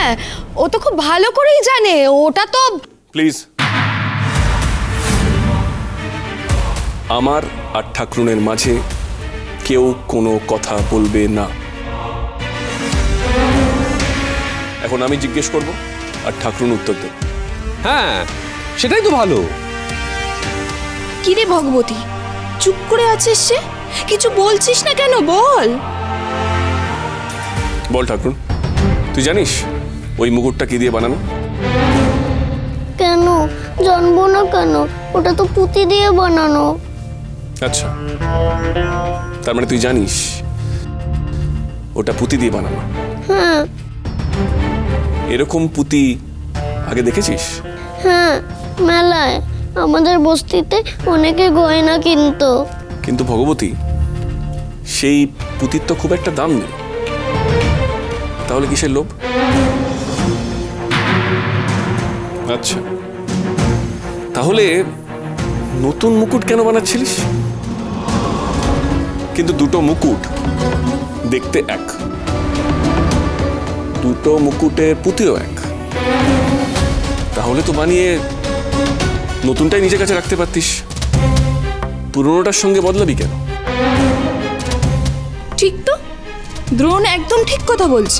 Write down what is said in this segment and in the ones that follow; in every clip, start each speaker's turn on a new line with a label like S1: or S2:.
S1: হ্যাঁ, ও তো খুব ভালো করেই জানে। ওটা তো
S2: প্লিজ, আমার আর ঠাকুরনের মাঝে কেউ কোনো কথা বলবে না। এখন আমি জিজ্ঞেস করব আর ঠাকুরন উত্তর দেবে।
S3: হ্যাঁ, সেটাই তো ভালো।
S1: কি রে ভগবতী, চুপ করে আছিস যে? কিছু বলছিস না কেন? বল
S2: বল ঠাকুরন, তুই জানিস ওই মুকুটটা কি দিয়ে বানানো?
S4: কেন জানবো না কেন? ওটা তো পুঁতি দিয়ে বানানো।
S2: আচ্ছা, তার মানে তুই জানিস ওটা পুঁতি দিয়ে বানানো?
S4: হ্যাঁ।
S2: এরকম পুঁতি আগে দেখেছিস?
S4: হ্যাঁ, মেলায় আমাদের বস্তিতে অনেকে গয়না কিনতো।
S2: কিন্তু ভগবতী, সেই পুঁতির তো খুব একটা দাম নেই, তাহলে কিসের লোভ? আচ্ছা, তাহলে নতুন মুকুট কেন বানাচ্ছিলিস? কিন্তু দুটো মুকুট দেখতে এক, দুটো মুকুটের পুঁতিও এক, তাহলে তো বানিয়ে নতুনটাই নিজের কাছে রাখতে পারতিস। পুরনোটার সঙ্গে বদলাবি কেন?
S1: ঠিক তো, দ্রোণ একদম ঠিক কথা বলছে।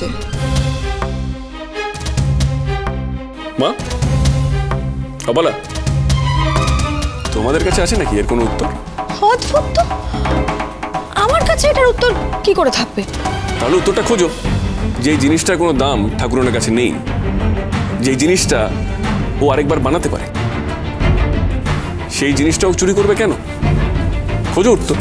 S2: মা, অবলা, তোমাদের কাছে আছে নাকি এর কোনো উত্তর?
S1: অদ্ভুত তো, আমার কাছে এটার উত্তর কি করে থাকবে?
S2: তাহলে উত্তরটা খোঁজো। যেই জিনিসটার কোনো দাম ঠাকুরনের কাছে নেই, যেই জিনিসটা ও আরেকবার বানাতে পারে, সেই জিনিসটাও চুরি করবে কেন? খোঁজো উত্তর।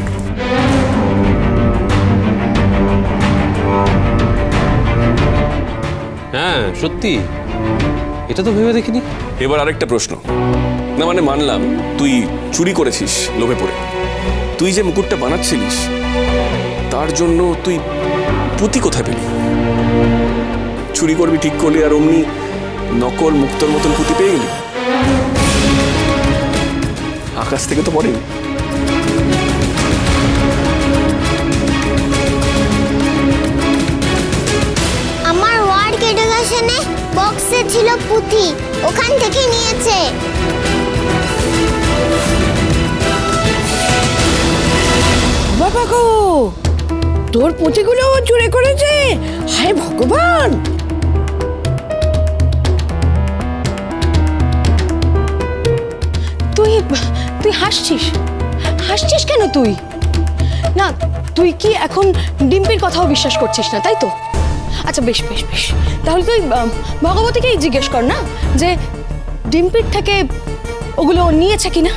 S3: হ্যাঁ সত্যি, এটা তো ভেবে দেখিনি।
S2: এবার আরেকটা প্রশ্ন। না মানে মানলাম তুই চুরি করেছিস লোভে পড়ে, তুই যে মুকুটটা বানাচ্ছিলিস তার জন্য তুই পুঁতি কোথায় পেলি? চুরি করবি ঠিক করলি আর অমনি নকল মুক্তর মতন পুঁতি পেয়ে গেলি? আকাশ থেকে তো পড়েনি।
S4: আমার ওয়ার্ক এডুকেশনে বক্সে ছিল পুঁতি, ওখান থেকে নিয়েছে।
S1: বাবা গো, তোর পুঁতিগুলো চুরি করেছে? হায় ভগবান! তুই তুই হাসছিস? হাসছিস কেন তুই? না, তুই কি এখন ডিম্পির কথাও বিশ্বাস করছিস না, তাই তো? আচ্ছা বেশ বেশ বেশ, তাহলে তুই ভগবতীকেই জিজ্ঞেস কর না যে ডিম্পির থেকে ওগুলো নিয়েছে কিনা।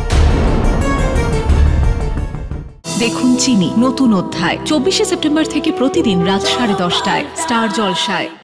S5: দেখুন চিনি নতুন অধ্যায় 24শে সেপ্টেম্বর থেকে প্রতিদিন রাত 10:30টায় স্টার জলসায়।